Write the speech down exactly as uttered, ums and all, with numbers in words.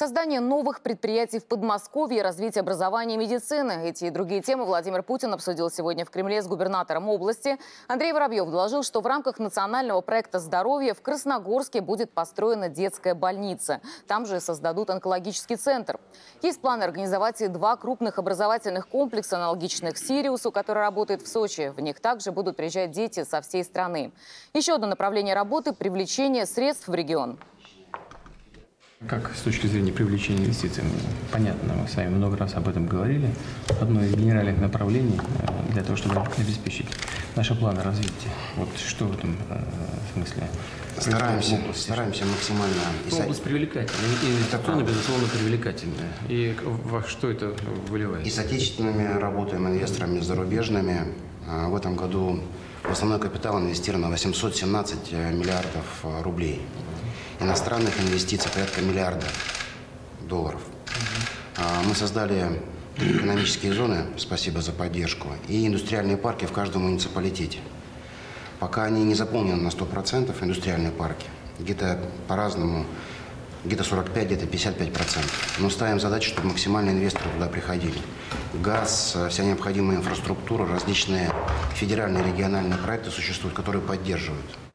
Создание новых предприятий в Подмосковье, развитие образования и медицины. Эти и другие темы Владимир Путин обсудил сегодня в Кремле с губернатором области. Андрей Воробьев доложил, что в рамках национального проекта «Здоровье» в Красногорске будет построена детская больница. Там же создадут онкологический центр. Есть планы организовать и два крупных образовательных комплекса, аналогичных «Сириусу», который работает в Сочи. В них также будут приезжать дети со всей страны. Еще одно направление работы – привлечение средств в регион. Как с точки зрения привлечения инвестиций? Понятно, мы с вами много раз об этом говорили. Одно из генеральных направлений для того, чтобы обеспечить наши планы развития. Вот что в этом смысле? Стараемся, стараемся максимально. Ну, область привлекательная, инвестиционно, безусловно, привлекательная. И во что это выливается? И с отечественными работаем, инвесторами, и зарубежными. В этом году в основной капитал инвестировано восемьсот семнадцать миллиардов рублей. Иностранных инвестиций порядка миллиарда долларов. Мы создали экономические зоны, спасибо за поддержку, и индустриальные парки в каждом муниципалитете. Пока они не заполнены на сто процентов, индустриальные парки, где-то по-разному, где-то сорок пять, где-то пятьдесят пять процентов. Но ставим задачу, чтобы максимально инвесторы туда приходили. Газ, вся необходимая инфраструктура, различные федеральные и региональные проекты существуют, которые поддерживают.